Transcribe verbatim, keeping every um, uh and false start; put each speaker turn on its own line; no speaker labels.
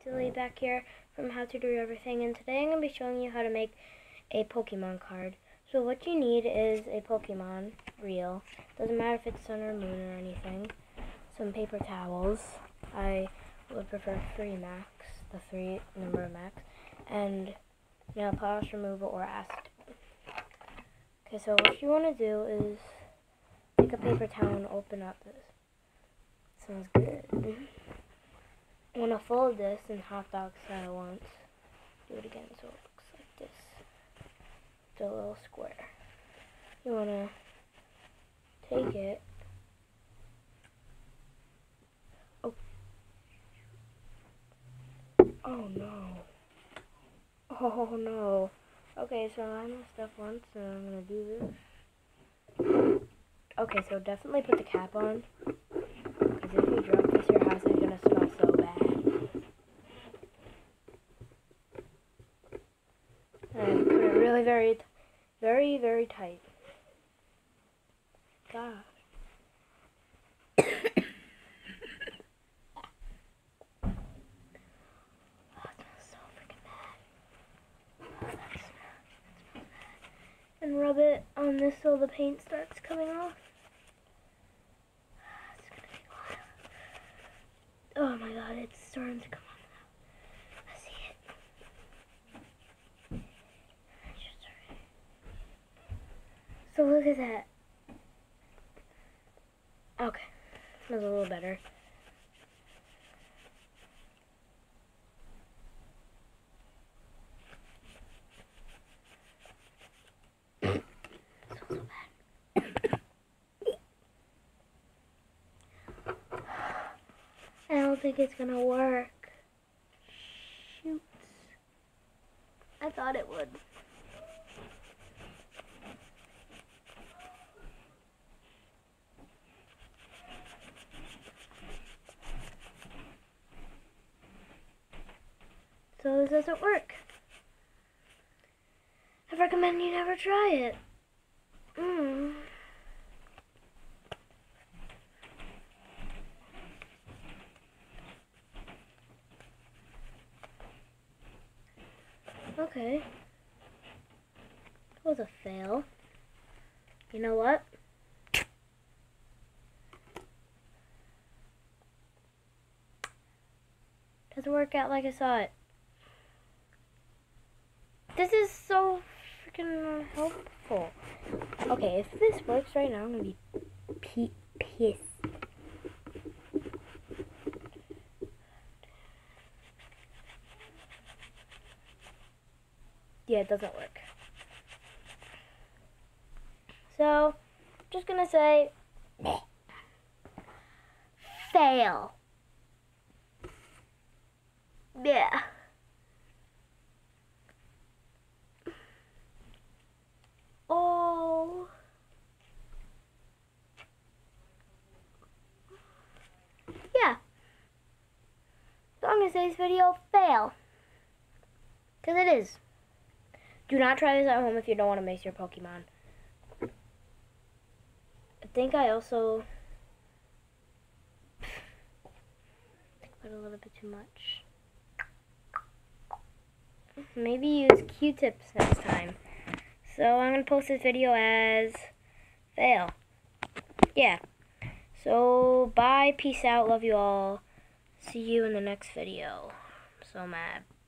Dilly back here from How to Do Everything, and today I'm going to be showing you how to make a Pokemon card. So what you need is a Pokemon reel. Doesn't matter if it's sun or moon or anything. Some paper towels. I would prefer three max, the three number of max, and nail polish remover or acetone. Okay, so what you want to do is take a paper towel and open up this. Sounds good. I want to fold this in hot dog style once. Do it again so it looks like this. It's a little square. You want to take it. Oh. Oh no. Oh no. Okay, so I messed up once and I'm going to do this. Okay, so definitely put the cap on. Because if you drop this, your house is going to smell so bad. And put it really very, very, very tight. Gosh. Oh, it smells so freaking bad. Oh, that smells, that smells bad. And rub it on this so the paint starts coming off. It's gonna take a while. Oh my god, it's starting to come on now. I see it. So look at that. Okay, smells a little better. Smells so bad. I don't think it's gonna work. Shoots. I thought it would. So this doesn't work. I recommend you never try it. Mm. Okay. That was a fail. You know what? Doesn't work out like I saw it. This is so freaking helpful. Okay, if this works right now, I'm gonna be p pissed. Yeah, it doesn't work. So, just gonna say, fail. Yeah. Oh. Yeah. So I'm gonna say this video fail. Because it is. Do not try this at home if you don't want to mix your Pokemon. I think I also put a little bit too much. Maybe use Q-tips next time. So I'm going to post this video as fail. Yeah. So bye, peace out, love you all. See you in the next video. I'm so mad.